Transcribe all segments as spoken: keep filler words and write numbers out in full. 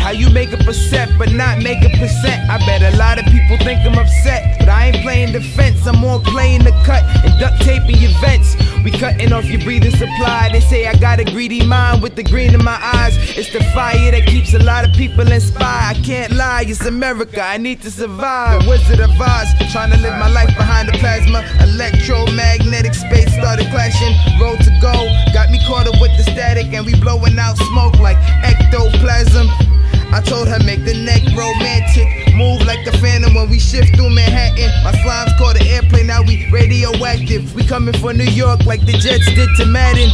How you make a percent but not make a percent? I bet a lot of people think I'm upset, but I ain't playing defense. I'm more playing the cut and duct taping your vents. We cutting off your breathing supply. They say I got a greedy mind with the green in my eyes. It's the fire that keeps a lot of people inspired. I can't lie, it's America, I need to survive. The Wizard of Oz, trying to live my life behind the plasma. Electromagnetic space started clashing. Road to go, got me caught up with the static, and we blowing out smoke like ectoplasm. I told her make the neck romantic, move like the Phantom when we shift through Manhattan. My slimes caught an airplane, now we radioactive. We coming for New York like the Jets did to Madden.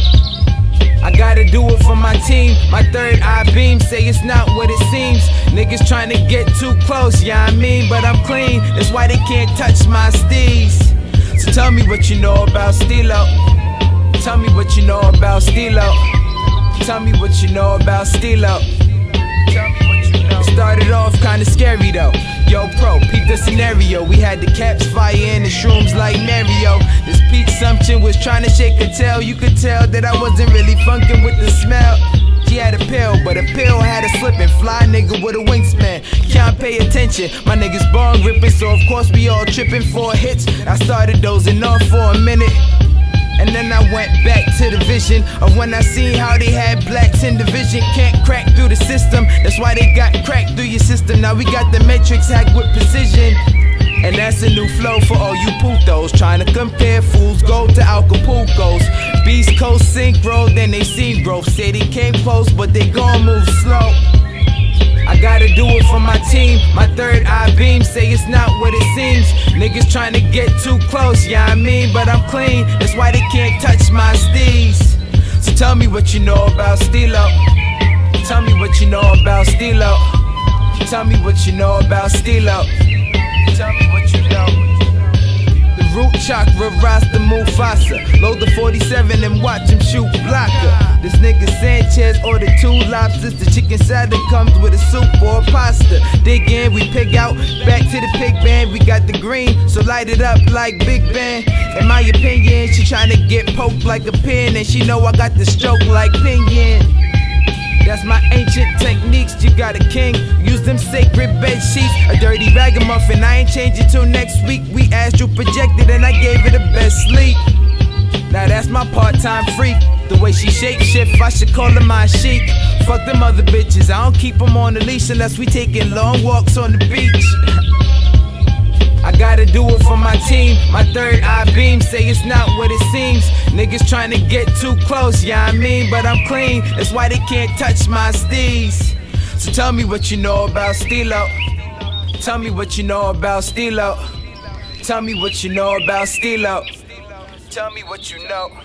I gotta do it for my team. My third eye beam say it's not what it seems. Niggas trying to get too close, yeah I mean, but I'm clean. That's why they can't touch my steez. So tell me what you know about Stilo. Tell me what you know about Stilo. Tell me what you know about Stilo. Tell me what you know. It started off kinda scary though. Yo, pro, peep the scenario. We had the caps fire and the shrooms like Mario. This peach sumption was trying to shake a tail. You could tell that I wasn't really funkin' with the smell. She had a pill, but a pill had a slip and fly nigga with a wingspan. Can't pay attention, my niggas bong ripping, so of course we all tripping for hits. I started dozing off for a minute, and then I went back to the vision of when I seen how they had blacks in division. Can't crack through the system, that's why they got cracked through your system. Now we got the matrix hacked with precision. And that's a new flow for all you putos trying to compare fools gold to Acapulco's. Beast Coast synchro, then they seen growth. Say they came close, but they gon' move slow. I gotta do it for my team. My third eye beam say it's not what it seems. Niggas trying to get too close, yeah I mean, but I'm clean. That's why they can't touch my steez. So tell me what you know about Stilo. Tell me what you know about Stilo. Tell me what you know about Stilo. Tell me what you know. The root chakra, Rasta Mufasa. Load the forty-seven and watch him shoot blocker. This nigga Sanchez ordered two lobsters. The chicken salad comes with a soup or a pasta. Dig in, we pig out, back to the pig band. We got the green, so light it up like Big Ben. In my opinion, she tryna get poked like a pin, and she know I got the stroke like Pinion. That's my ancient techniques, you got a king. Use them sacred bed sheets, a dirty ragamuffin. I ain't changing till next week. We astral projected and I gave her the best sleep. Now that's my part-time freak. The way she shape shift, I should call her my chic. Fuck them other bitches, I don't keep them on a leash unless we taking long walks on the beach. I gotta do it for my team. My third eye beam say it's not what it seems. Niggas trying to get too close, yeah I mean, but I'm clean. That's why they can't touch my steez. So tell me what you know about Stilo. Tell me what you know about Stilo. Tell me what you know about Stilo. Tell me what you know.